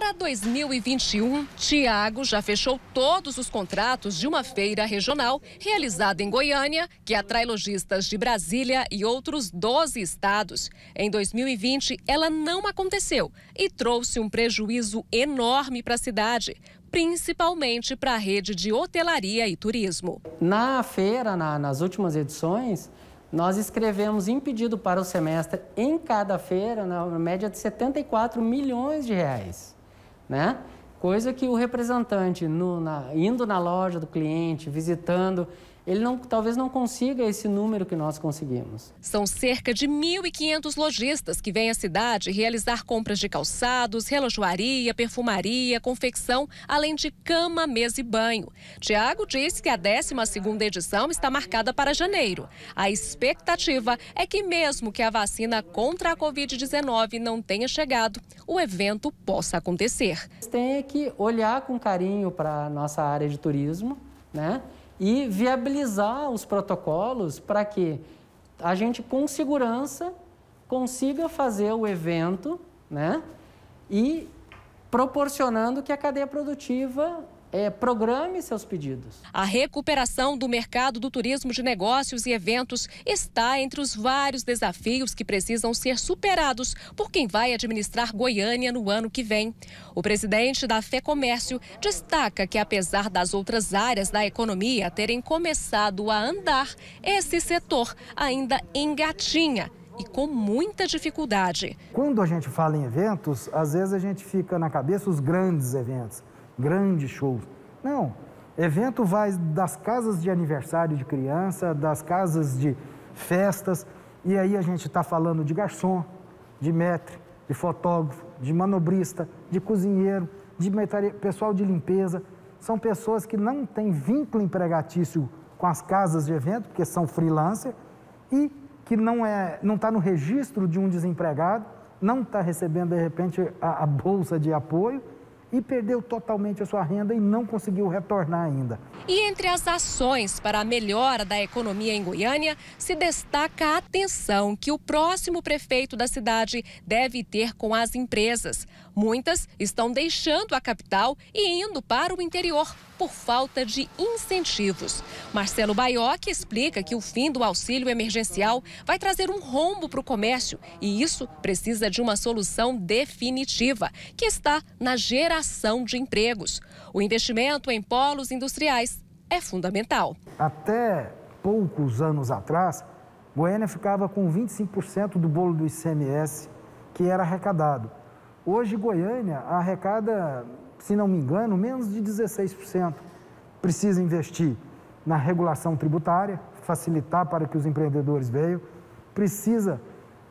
Para 2021, Tiago já fechou todos os contratos de uma feira regional realizada em Goiânia, que atrai lojistas de Brasília e outros 12 estados. Em 2020, ela não aconteceu e trouxe um prejuízo enorme para a cidade, principalmente para a rede de hotelaria e turismo. Na feira, nas últimas edições, nós escrevemos em pedido para o semestre, em cada feira, na média de 74 milhões de reais, né? Coisa que o representante, indo na loja do cliente, visitando, ele talvez não consiga esse número que nós conseguimos. São cerca de 1.500 lojistas que vêm à cidade realizar compras de calçados, relojoaria, perfumaria, confecção, além de cama, mesa e banho. Tiago disse que a 12ª edição está marcada para janeiro. A expectativa é que mesmo que a vacina contra a Covid-19 não tenha chegado, o evento possa acontecer. Tem que olhar com carinho para a nossa área de turismo, né? E viabilizar os protocolos para que a gente, com segurança, consiga fazer o evento, né? E proporcionando que a cadeia produtiva programe seus pedidos. A recuperação do mercado do turismo de negócios e eventos está entre os vários desafios que precisam ser superados por quem vai administrar Goiânia no ano que vem. O presidente da FEComércio destaca que, apesar das outras áreas da economia terem começado a andar, esse setor ainda engatinha e com muita dificuldade. Quando a gente fala em eventos, às vezes a gente fica na cabeça os grandes eventos, grandes shows. Não, evento vai das casas de aniversário de criança, das casas de festas, e aí a gente está falando de garçom, de maître, de fotógrafo, de manobrista, de cozinheiro, de pessoal de limpeza. São pessoas que não têm vínculo empregatício com as casas de evento, porque são freelancer, e que não está no registro de um desempregado, não está recebendo, de repente, a bolsa de apoio, e perdeu totalmente a sua renda e não conseguiu retornar ainda. E entre as ações para a melhora da economia em Goiânia, se destaca a atenção que o próximo prefeito da cidade deve ter com as empresas. Muitas estão deixando a capital e indo para o interior por falta de incentivos. Marcelo Baiocchi explica que o fim do auxílio emergencial vai trazer um rombo para o comércio e isso precisa de uma solução definitiva, que está na geração de empregos. O investimento em polos industriais é fundamental. Até poucos anos atrás, Goiânia ficava com 25% do bolo do ICMS que era arrecadado. Hoje, Goiânia arrecada, se não me engano, menos de 16%. Precisa investir na regulação tributária, facilitar para que os empreendedores venham. Precisa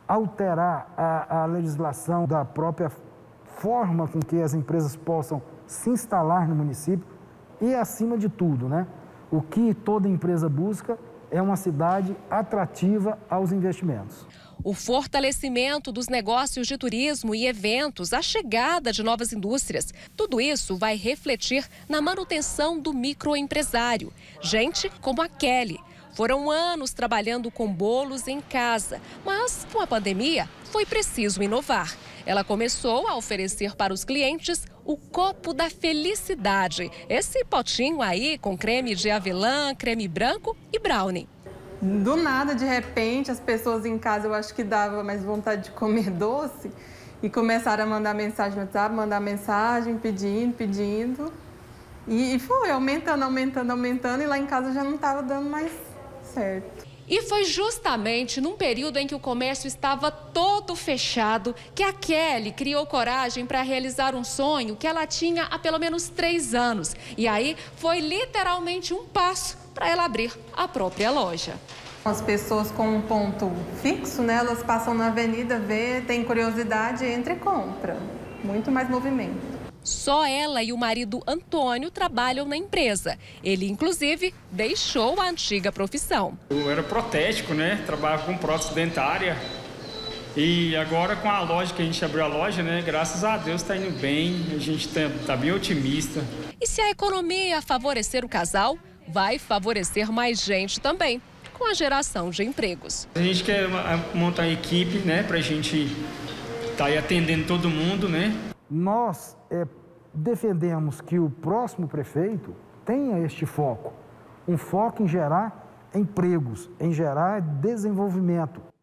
alterar a legislação da própria forma com que as empresas possam se instalar no município. E, acima de tudo, né, o que toda empresa busca é uma cidade atrativa aos investimentos. O fortalecimento dos negócios de turismo e eventos, a chegada de novas indústrias, tudo isso vai refletir na manutenção do microempresário. Gente como a Kelly. Foram anos trabalhando com bolos em casa, mas com a pandemia foi preciso inovar. Ela começou a oferecer para os clientes o copo da felicidade. Esse potinho aí com creme de avelã, creme branco e brownie. Do nada, de repente, as pessoas em casa, eu acho que dava mais vontade de comer doce e começaram a mandar mensagem no WhatsApp, mandar mensagem, pedindo. E foi aumentando e lá em casa já não estava dando mais certo. E foi justamente num período em que o comércio estava todo fechado que a Kelly criou coragem para realizar um sonho que ela tinha há pelo menos 3 anos. E aí foi literalmente um passo para ela abrir a própria loja. As pessoas com um ponto fixo, né, elas passam na avenida, vê, tem curiosidade, entra e compra. Muito mais movimento. Só ela e o marido Antônio trabalham na empresa. Ele, inclusive, deixou a antiga profissão. Eu era protético, né? Trabalhava com prótese dentária. E agora, com a loja que a gente abriu a loja, né? Graças a Deus está indo bem, a gente tá bem otimista. E se a economia favorecer o casal, vai favorecer mais gente também, com a geração de empregos. A gente quer montar uma equipe, né? Para a gente estar aí atendendo todo mundo, né? nós defendemos que o próximo prefeito tenha este foco, um foco em gerar empregos, em gerar desenvolvimento.